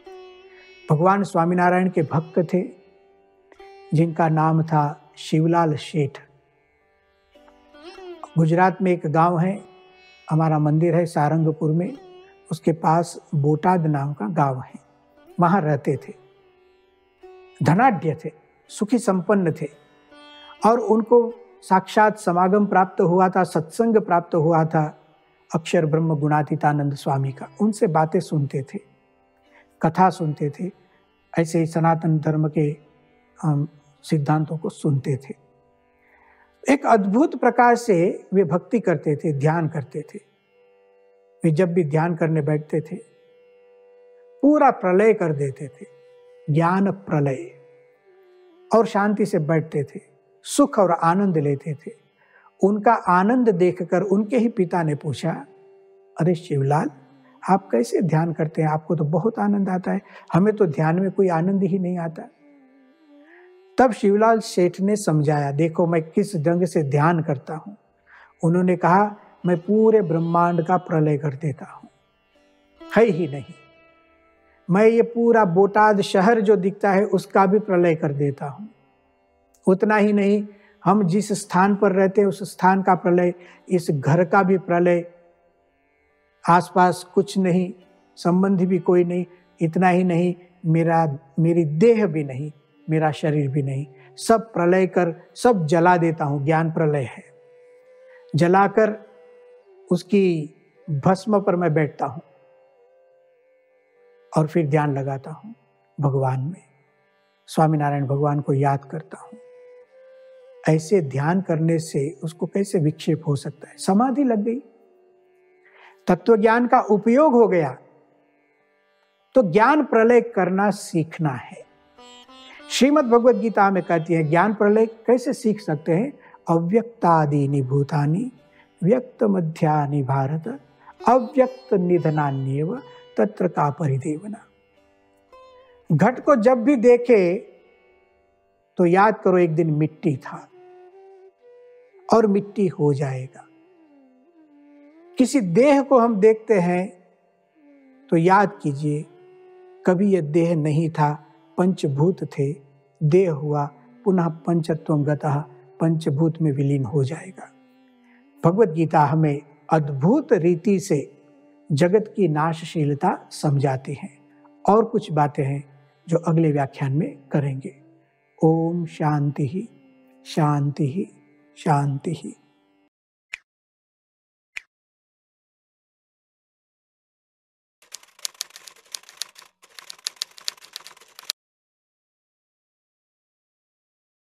भगवान स्वामीनारायण के भक्त थे जिनका नाम था शिवलाल सेठ। गुजरात में एक गांव है, हमारा मंदिर है सारंगपुर में, उसके पास बोटाद नाम का गांव है। वहां रहते थे, धनाढ्य थे, सुखी संपन्न थे और उनको साक्षात समागम प्राप्त हुआ था, सत्संग प्राप्त हुआ था अक्षर ब्रह्म गुणातीतानंद स्वामी का। उनसे बातें सुनते थे, कथा सुनते थे, ऐसे ही सनातन धर्म के सिद्धांतों को सुनते थे। एक अद्भुत प्रकार से वे भक्ति करते थे, ध्यान करते थे। वे जब भी ध्यान करने बैठते थे पूरा प्रलय कर देते थे, ज्ञान प्रलय, और शांति से बैठते थे, सुख और आनंद लेते थे। उनका आनंद देखकर उनके ही पिता ने पूछा, अरे शिवलाल, आप कैसे ध्यान करते हैं? आपको तो बहुत आनंद आता है, हमें तो ध्यान में कोई आनंद ही नहीं आता। तब शिवलाल सेठ ने समझाया, देखो मैं किस ढंग से ध्यान करता हूं। उन्होंने कहा, मैं पूरे ब्रह्मांड का प्रलय कर देता हूं, है ही नहीं। मैं ये पूरा बोटाद शहर जो दिखता है उसका भी प्रलय कर देता हूं। उतना ही नहीं, हम जिस स्थान पर रहते हैं उस स्थान का प्रलय, इस घर का भी प्रलय, आसपास कुछ नहीं, संबंधी भी कोई नहीं। इतना ही नहीं, मेरी देह भी नहीं, मेरा शरीर भी नहीं, सब प्रलय कर सब जला देता हूं। ज्ञान प्रलय है, जलाकर उसकी भस्म पर मैं बैठता हूं और फिर ध्यान लगाता हूं भगवान में, स्वामीनारायण भगवान को याद करता हूं। ऐसे ध्यान करने से उसको कैसे विक्षेप हो सकता है? समाधि लग गई, तत्व ज्ञान का उपयोग हो गया। तो ज्ञान प्रलय करना सीखना है। श्रीमद् भगवद गीता में कहती है, ज्ञान प्रलय कैसे सीख सकते हैं? अव्यक्तादीनि भूतानि व्यक्त मध्यानि भारत अव्यक्त निधनान्येव तत्र का परिदेवना। घट को जब भी देखे तो याद करो एक दिन मिट्टी था और मिट्टी हो जाएगा। किसी देह को हम देखते हैं तो याद कीजिए, कभी यह देह नहीं था, पंचभूत थे, देह हुआ, पुनः पंचत्वं गतः, पंचभूत में विलीन हो जाएगा। भगवद गीता हमें अद्भुत रीति से जगत की नाशशीलता समझाती है। और कुछ बातें हैं जो अगले व्याख्यान में करेंगे। ओम शांति ही शांति ही शांति ही।